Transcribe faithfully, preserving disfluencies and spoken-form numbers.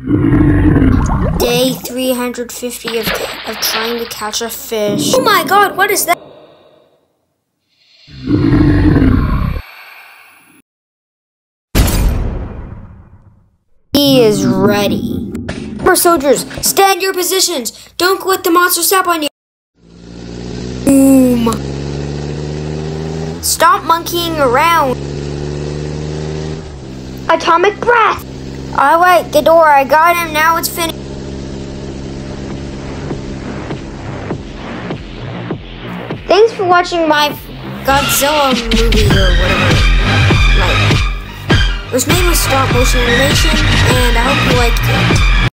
Day three hundred fifty of, of trying to catch a fish. Oh my god, what is that? He is ready. More soldiers, stand your positions. Don't let the monster step on you. Boom. Stop monkeying around. Atomic breath. All right, Ghidorah, I got him. Now it's finished. Thanks for watching my Godzilla movie or whatever. Like, it was made with stop motion animation, and I hope you liked it.